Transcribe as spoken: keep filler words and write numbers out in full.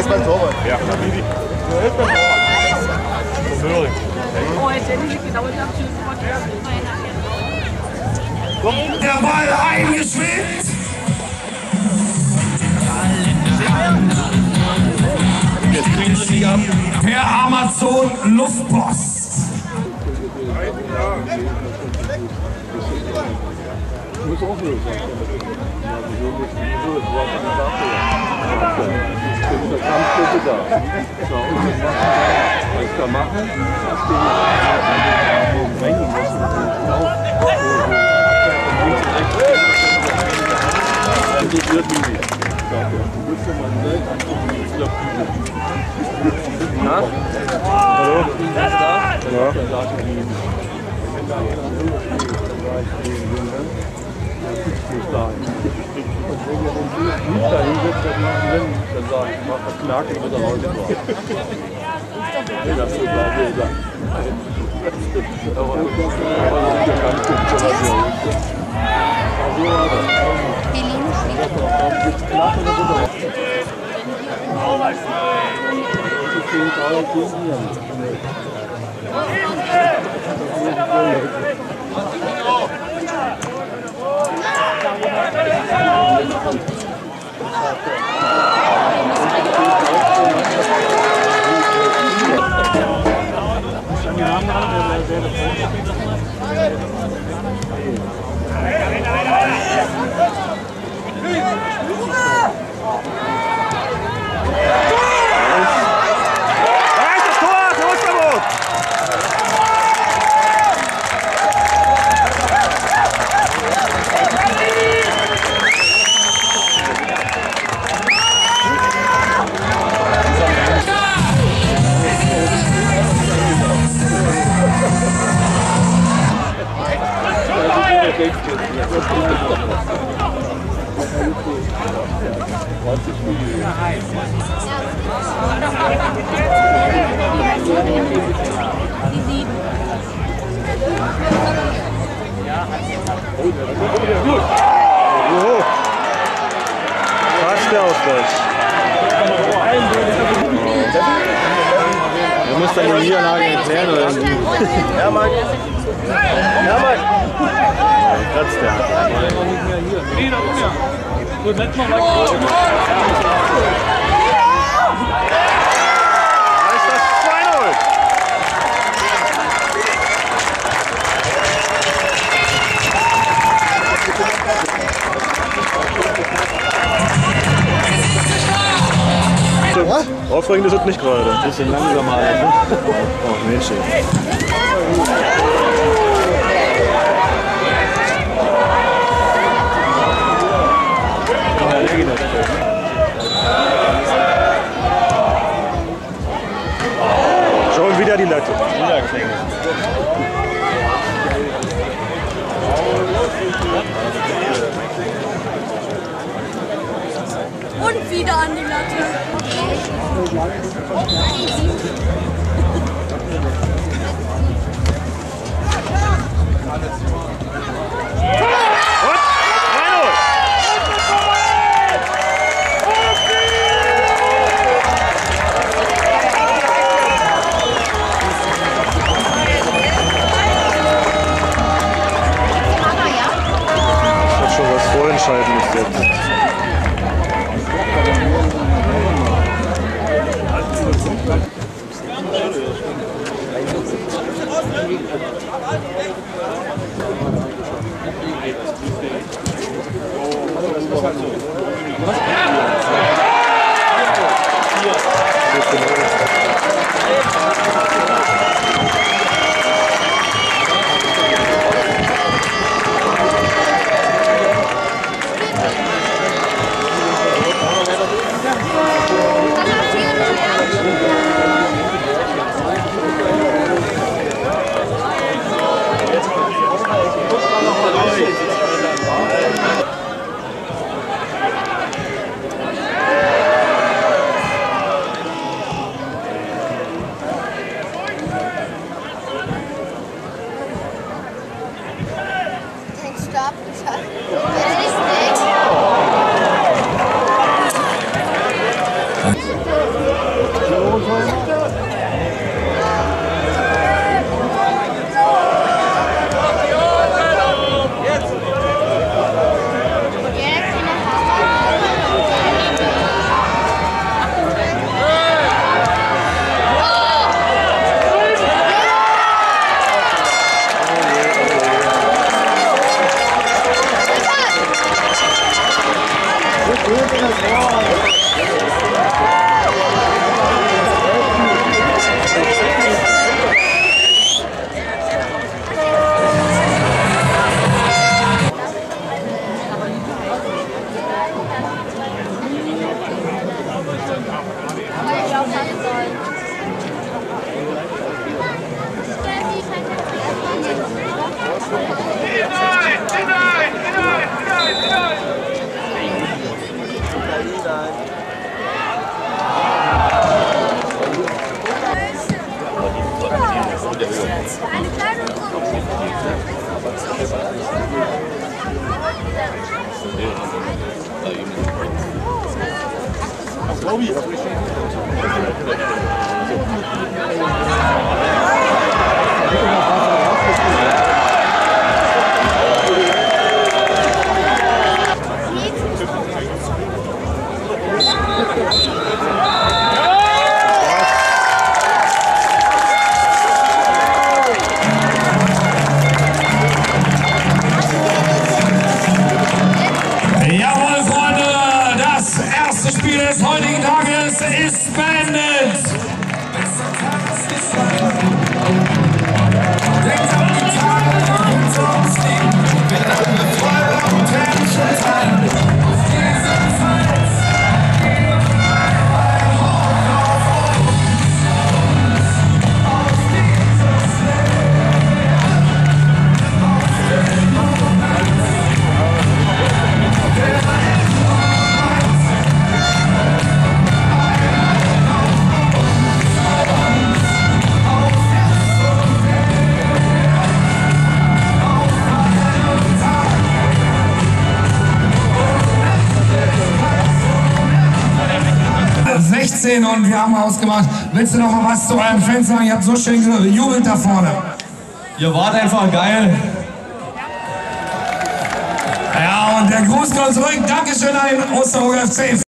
mein Torwart. Ja, wie die. Möhring. Oh, jetzt hätte ich genau gedacht, Der Ball eingeschwebt. Jetzt kriegen sie nicht ab. Per Amazon Luftpost. Ich muss auch nur sagen, der Kampf da. So, und das machen, was ich da mache, das bin ich bringen muss. Das wird nicht. Du musst ja mal Welt angucken, wie viele Na? Hallo? Ist das da? Ja. Wenn da muss da hin. Und wenn ihr den nicht da hinsetzt, dann machen wir dann sagen, ich mach das Knacken und dann heute drauf. Nee, das ist da wieder. Aber das ist ja ganz gut. Helene schlägt. Knacken und dann das fehlt alle Kindern. Fast der Ausgleich. Du musst dann die Niederlage erklären oder irgendwie. Ja, Mann. Ja, Mann. Platz der. Nee, da oben ja. Gut, letztes Mal war ich. Da ist das zwei null. Aufregend ist es nicht gerade. Ein bisschen langsamer. Ne? Oh, Mädchen. Schon wieder die Latte. Wieder klingelt. Und wieder an die Latte. Das ist schon was Vorentscheidendes jetzt. Jawohl, Freunde, das erste Spiel des heutigen Tages ist beendet. Denkt an die Tage, die hinter uns liegen, werden wir Freude und Tränen teilen. Auf diese Zeit. sechzehn und wir haben ausgemacht. Willst du noch mal was zu euren Fans sagen? Ihr habt so schön gejubelt da vorne. Ihr wart einfach geil. Ja, und der Gruß kommt zurück. Dankeschön an den Osterburger F C.